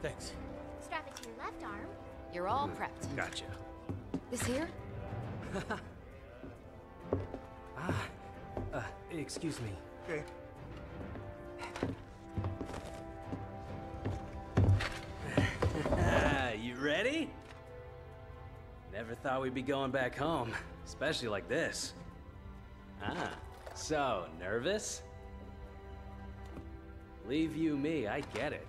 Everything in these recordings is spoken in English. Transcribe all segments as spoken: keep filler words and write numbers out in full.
Thanks. Strap it to your left arm. You're all prepped. Gotcha. This here? ah, uh, excuse me. Okay. You ready? Never thought we'd be going back home, especially like this. Ah, so nervous? Leave you me, I get it.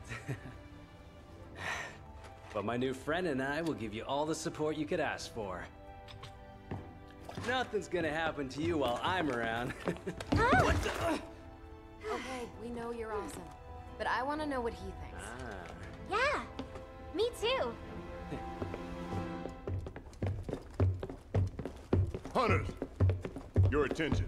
But my new friend and I will give you all the support you could ask for. Nothing's gonna happen to you while I'm around. Ah! What the? Okay, we know you're awesome. But I want to know what he thinks. Ah. Yeah, me too. Hunters, your attention.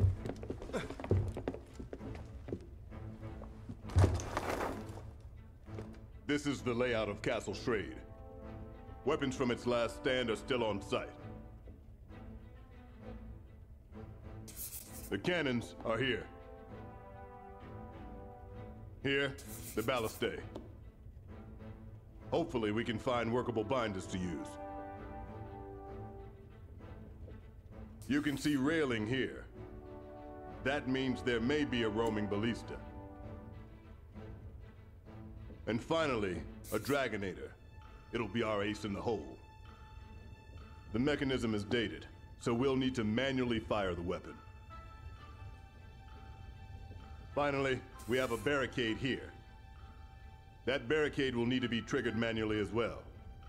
This is the layout of Castle Schrade. Weapons from its last stand are still on site. The cannons are here. Here, the ballistae. Hopefully we can find workable binders to use. You can see railing here. That means there may be a roaming ballista. And finally, a Dragonator. It'll be our ace in the hole. The mechanism is dated, so we'll need to manually fire the weapon. Finally, we have a barricade here. That barricade will need to be triggered manually as well.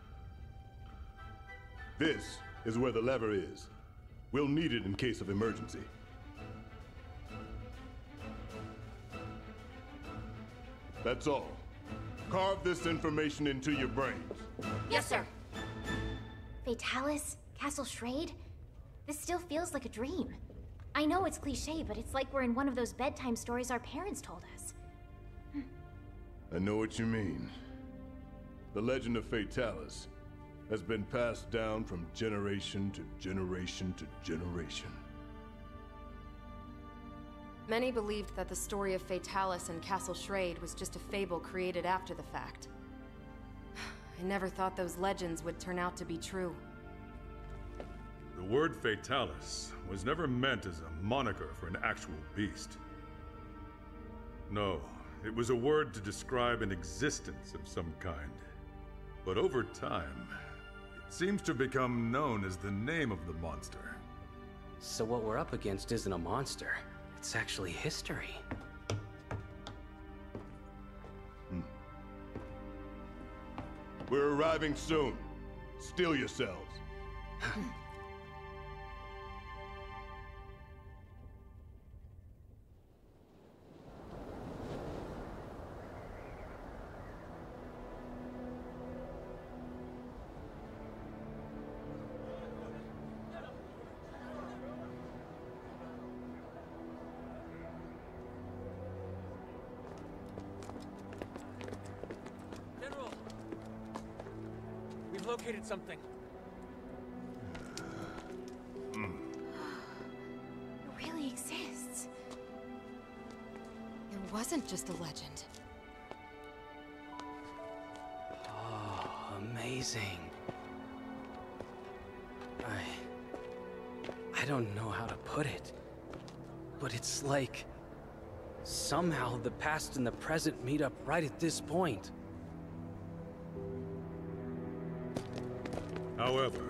This is where the lever is. We'll need it in case of emergency. That's all. Carve this information into your brains. Yes, sir. Fatalis, Castle Schrade? This still feels like a dream. I know it's cliché, but it's like we're in one of those bedtime stories our parents told us. I know what you mean. The legend of Fatalis has been passed down from generation to generation to generation. Many believed that the story of Fatalis and Castle Schrade was just a fable created after the fact. I never thought those legends would turn out to be true. The word Fatalis was never meant as a moniker for an actual beast. No, it was a word to describe an existence of some kind. But over time, it seems to become known as the name of the monster. So what we're up against isn't a monster. It's actually history. Hmm. We're arriving soon. Steel yourselves. Located something. It really exists. It wasn't just a legend. Oh, amazing. I... I don't know how to put it. But it's like... somehow the past and the present meet up right at this point. However,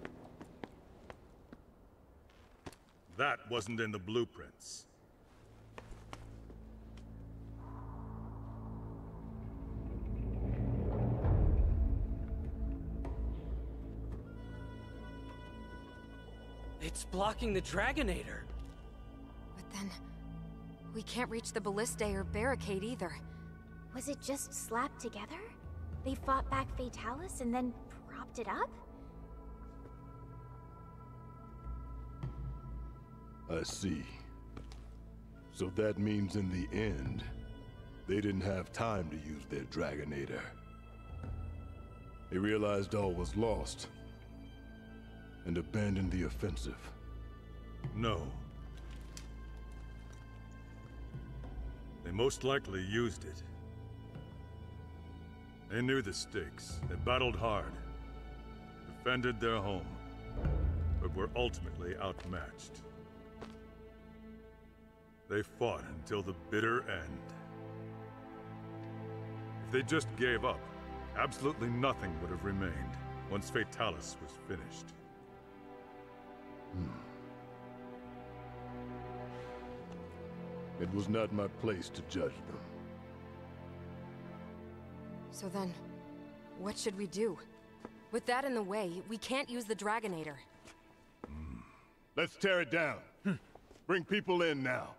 that wasn't in the blueprints. It's blocking the Dragonator. But then, we can't reach the ballistae or barricade either. Was it just slapped together? They fought back Fatalis and then propped it up? I see. So that means in the end, they didn't have time to use their Dragonator. They realized all was lost and abandoned the offensive. No. They most likely used it. They knew the stakes. They battled hard, defended their home, but were ultimately outmatched. They fought until the bitter end. If they just gave up, absolutely nothing would have remained once Fatalis was finished. Hmm. It was not my place to judge them. So then, what should we do? With that in the way, we can't use the Dragonator. Hmm. Let's tear it down. Bring people in now.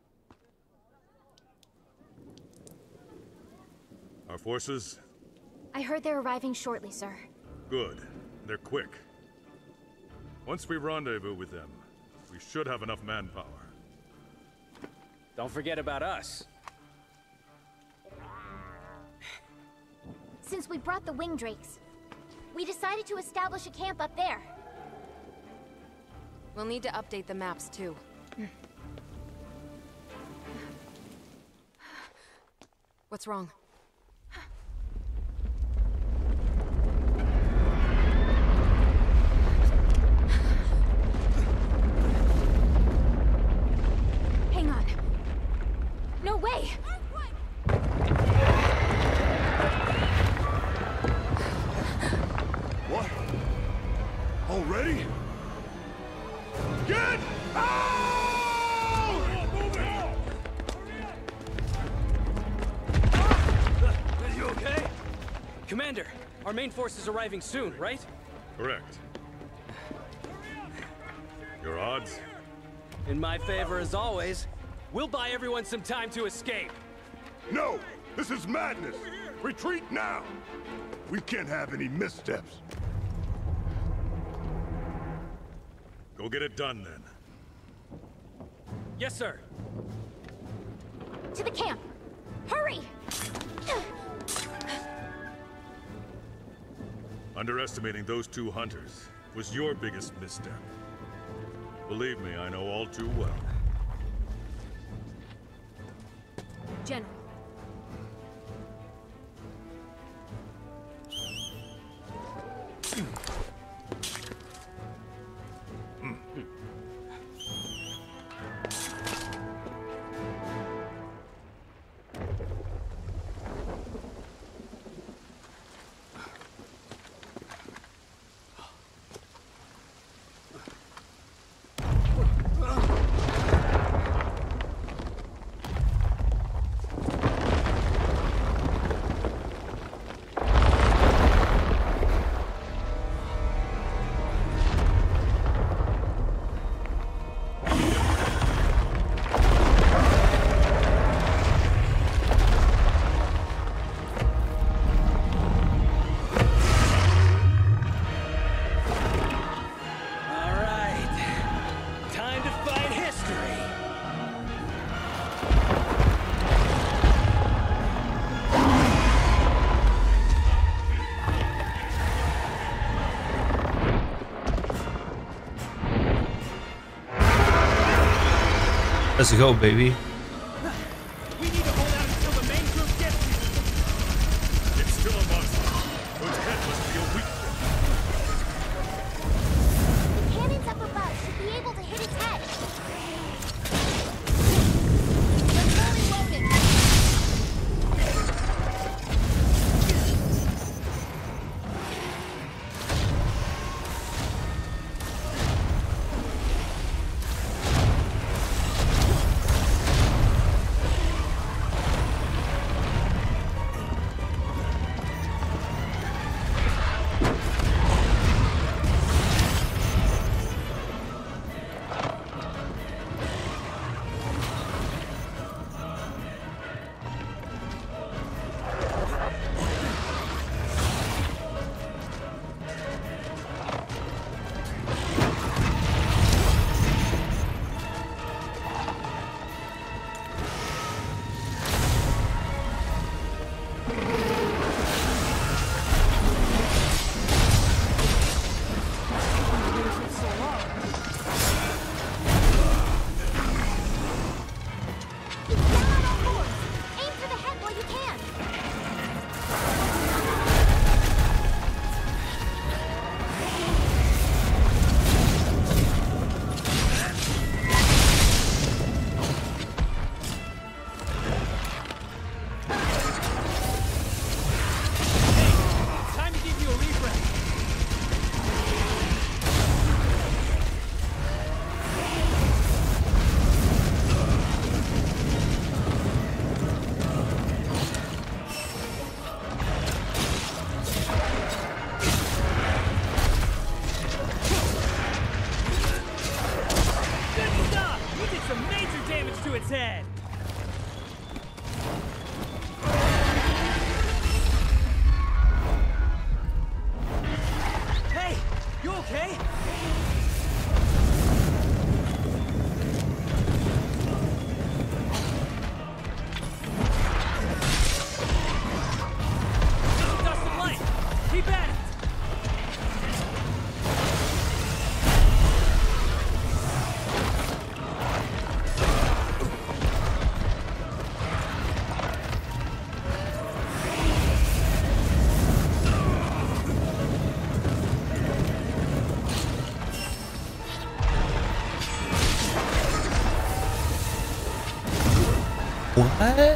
Our forces? I heard they're arriving shortly, sir. Good. They're quick. Once we rendezvous with them, we should have enough manpower. Don't forget about us. Since we brought the wing drakes, we decided to establish a camp up there. We'll need to update the maps, too. What's wrong? Hang on. No way! What? Already? Get out! Are you okay? Commander, our main force is arriving soon, right? Correct. Your odds? In my favor as always. We'll buy everyone some time to escape. No! This is madness! Retreat now! We can't have any missteps. Go get it done, then. Yes, sir. To the camp! Hurry! Underestimating those two hunters was your biggest misstep. Believe me, I know all too well. General. Let's go, baby. We need to hold out until the main group gets here. It's still a monster. Whose head must be a weak point. The cannons up above should be able to hit its head. They're fully loaded. What?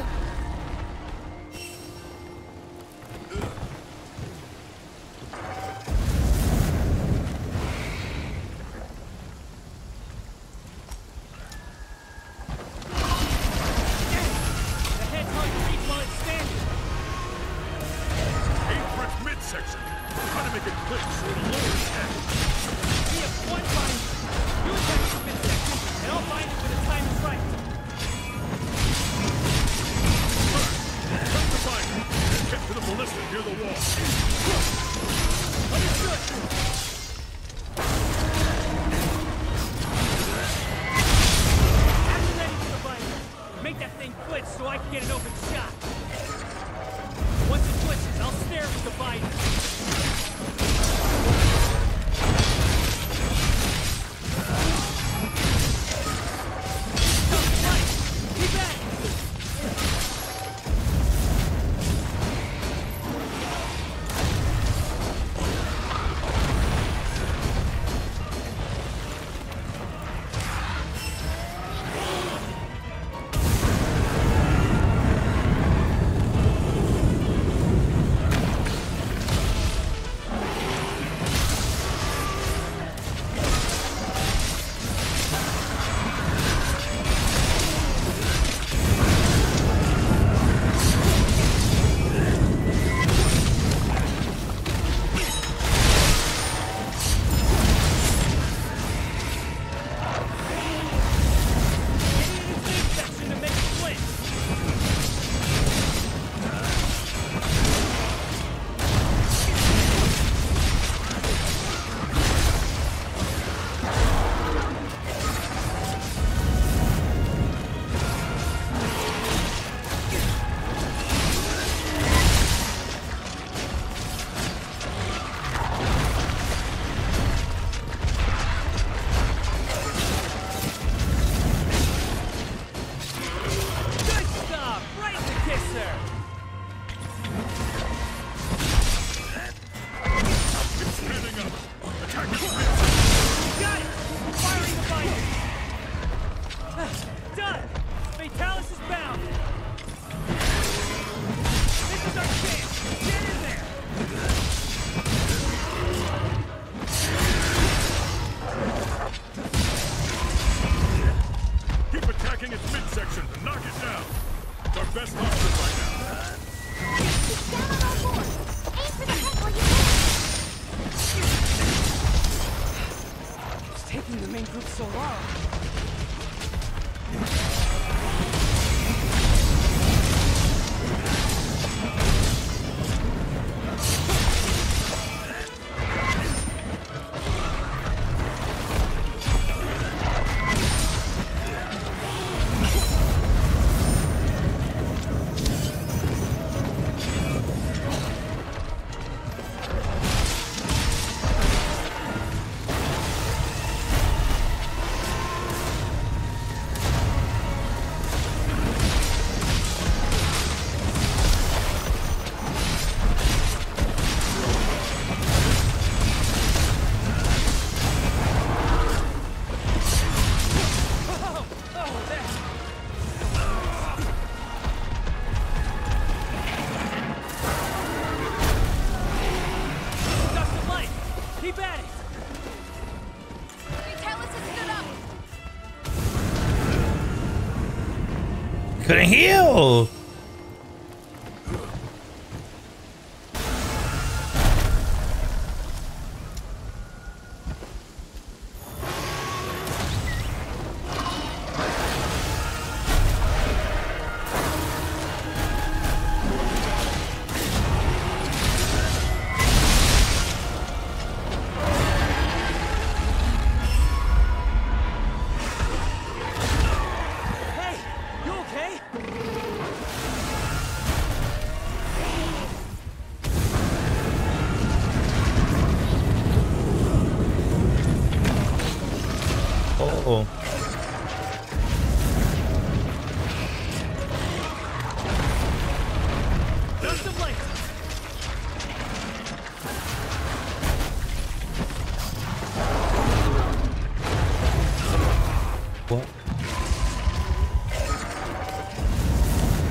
Couldn't heal. Oh. What?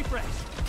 fresh.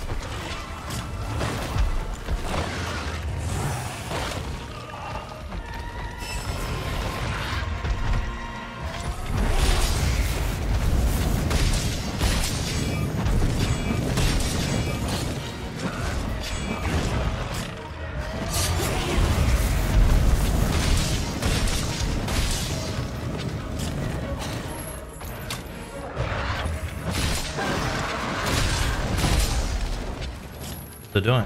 They're doing.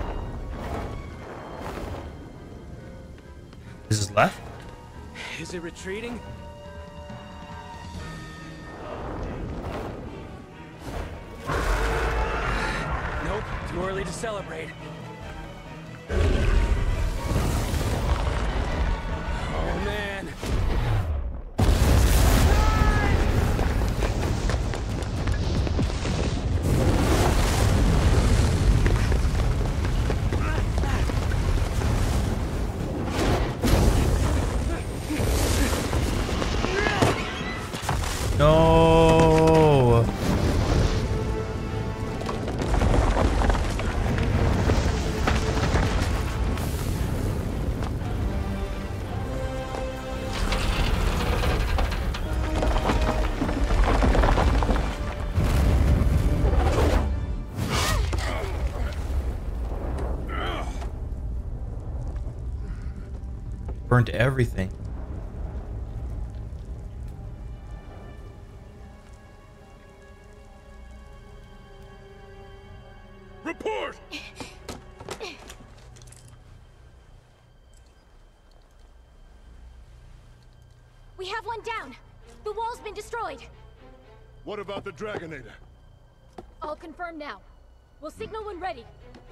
Is this left? Is it retreating? Nope, too early to celebrate. Oh man. No. Burnt everything. Report! We have one down. The wall's been destroyed. What about the Dragonator? I'll confirm now. We'll signal when ready.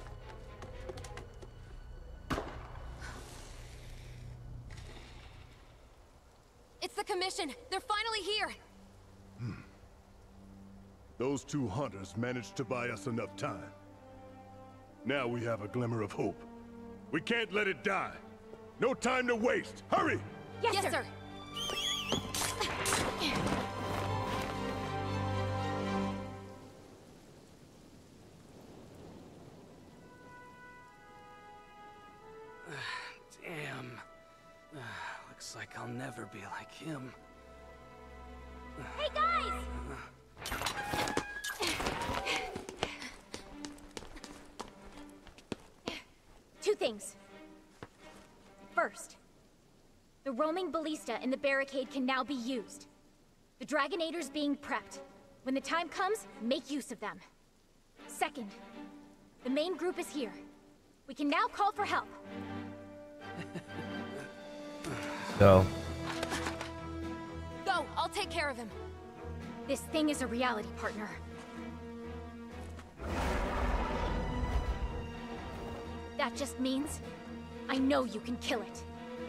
It's the Commission! They're finally here! Hmm. Those two hunters managed to buy us enough time. Now we have a glimmer of hope. We can't let it die. No time to waste. Hurry! Yes, Yes, sir. sir! Damn. Uh, looks like I'll never be like him. Hey, guys! Two things. First, the roaming ballista and the barricade can now be used. The Dragonator's being prepped. When the time comes, make use of them. Second, the main group is here. We can now call for help. So. Go! I'll take care of him! This thing is a reality, partner. That just means I know you can kill it.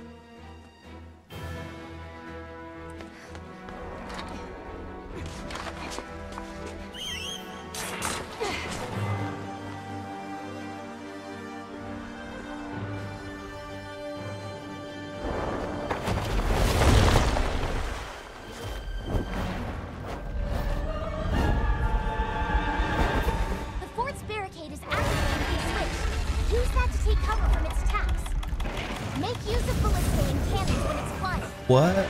The fort's barricade is activating the switch. Use that to take cover from its attacks. Make use of ballista and cannons when it's flying. What?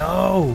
No.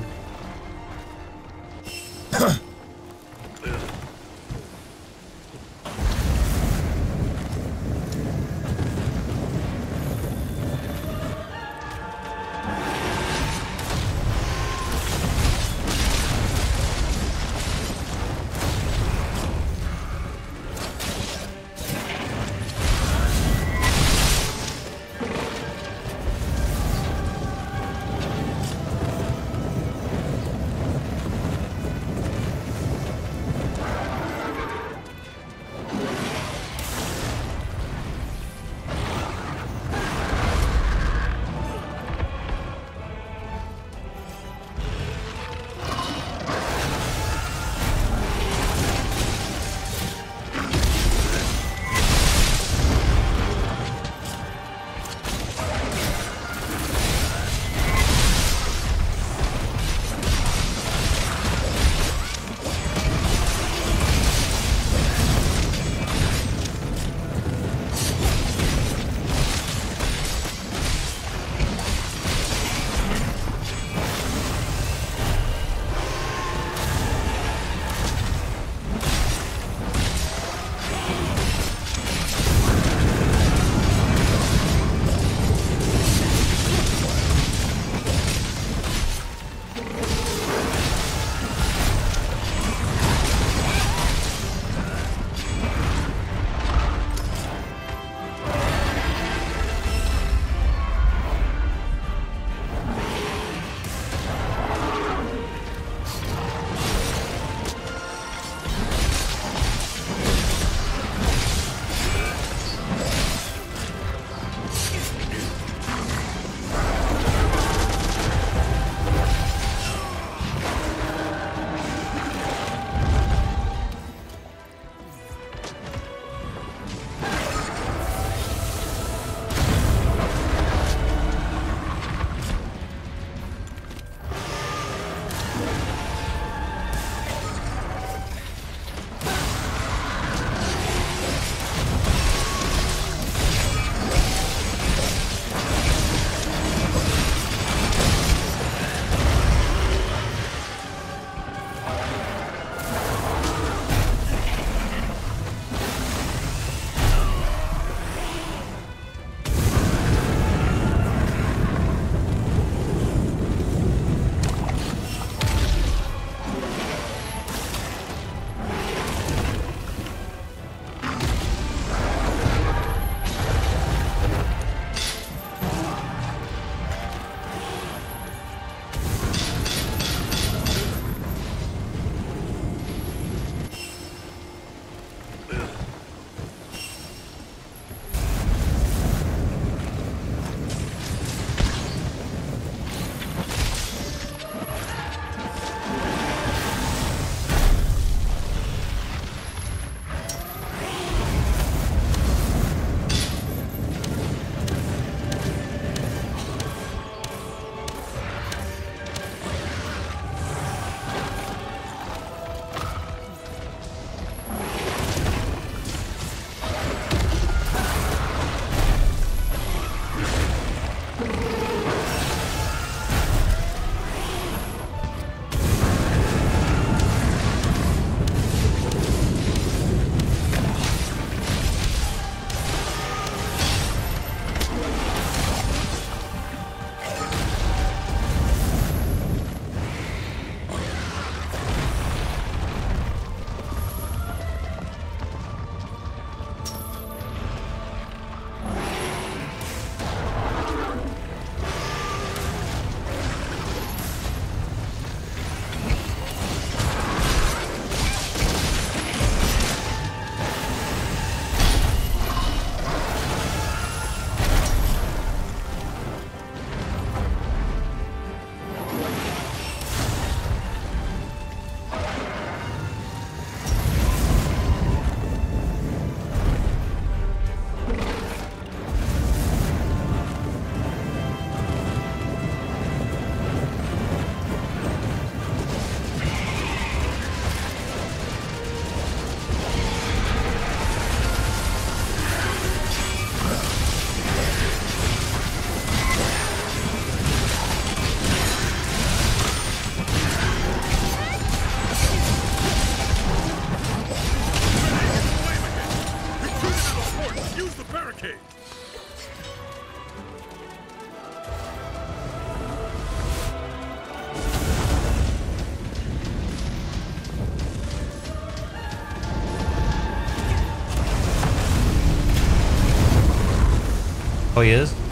Oh, he is?